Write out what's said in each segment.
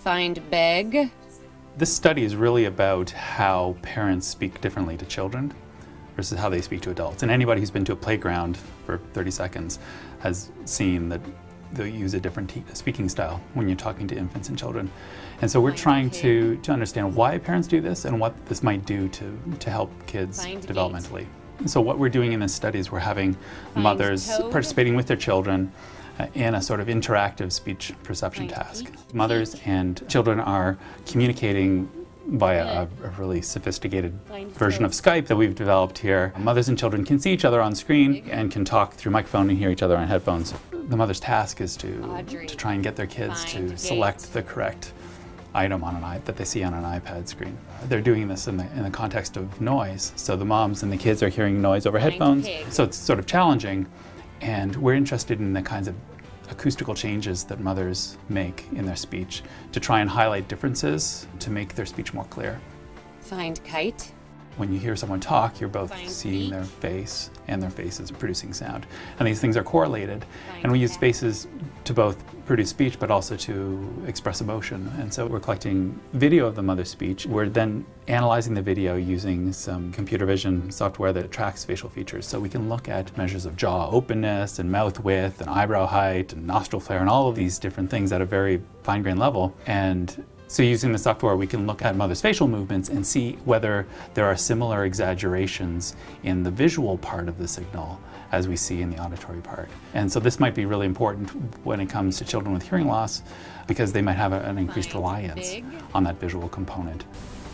Find big. This study is really about how parents speak differently to children versus how they speak to adults. And anybody who's been to a playground for 30 seconds has seen that they use a different speaking style when you're talking to infants and children. And so we're trying to understand why parents do this and what this might do to help kids developmentally. So what we're doing in this study is we're having mothers participating with their children in a sort of interactive speech perception task. Mothers and children are communicating via a really sophisticated version of Skype that we've developed here. Mothers and children can see each other on screen and can talk through microphone and hear each other on headphones. The mother's task is to try and get their kids to select the correct item on that they see on an iPad screen. They're doing this in the context of noise. So the moms and the kids are hearing noise over headphones. So it's sort of challenging. And we're interested in the kinds of acoustical changes that mothers make in their speech to try and highlight differences to make their speech more clear. Find kite. When you hear someone talk, you're both seeing their face and their face is producing sound. And these things are correlated. And we use faces to both produce speech but also to express emotion. And so we're collecting video of the mother's speech. We're then analyzing the video using some computer vision software that tracks facial features. So we can look at measures of jaw openness and mouth width and eyebrow height and nostril flare and all of these different things at a very fine-grained level. And so using the software, we can look at mother's facial movements and see whether there are similar exaggerations in the visual part of the signal as we see in the auditory part. And so this might be really important when it comes to children with hearing loss because they might have an increased reliance on that visual component.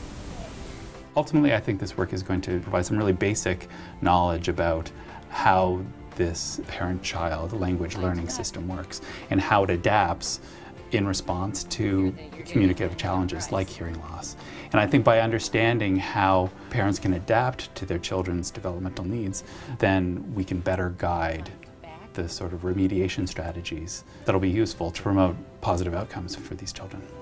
Ultimately, I think this work is going to provide some really basic knowledge about how this parent-child language learning system works and how it adapts in response to communicative challenges like hearing loss. And I think by understanding how parents can adapt to their children's developmental needs, then we can better guide the sort of remediation strategies that'll be useful to promote positive outcomes for these children.